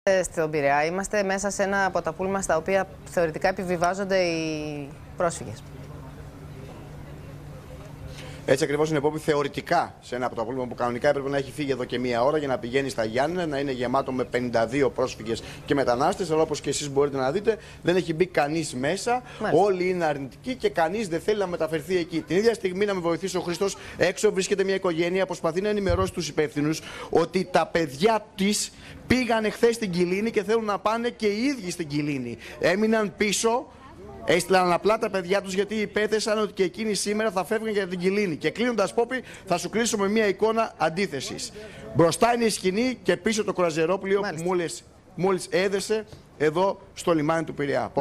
Στον Πειραιά είμαστε μέσα σε ένα από τα πούλμα στα οποία θεωρητικά επιβιβάζονται οι πρόσφυγες. Έτσι ακριβώς είναι, Πόπη, θεωρητικά σε ένα από τα πούλμα που κανονικά έπρεπε να έχει φύγει εδώ και μία ώρα για να πηγαίνει στα Γιάννενα, να είναι γεμάτο με 52 πρόσφυγες και μετανάστες. Αλλά όπως και εσείς μπορείτε να δείτε, δεν έχει μπει κανείς μέσα. Μάλιστα. Όλοι είναι αρνητικοί και κανείς δεν θέλει να μεταφερθεί εκεί. Την ίδια στιγμή, να με βοηθήσει ο Χριστός, έξω βρίσκεται μια οικογένεια, προσπαθεί να ενημερώσει τους υπεύθυνους ότι τα παιδιά της πήγαν χθες στην Κιλίνη και θέλουν να πάνε και οι ίδιοι στην Κιλίνη. Έμειναν πίσω. Έστειλαν απλά τα παιδιά τους γιατί υπέθεσαν ότι και εκείνοι σήμερα θα φεύγουν για την Κιλίνη. Και κλείνοντας, Πόπη, θα σου κλείσω με μια εικόνα αντίθεσης. Μπροστά είναι η σκηνή και πίσω το κρουαζιερόπλοιο που μόλις έδεσε εδώ στο λιμάνι του Πειραιά.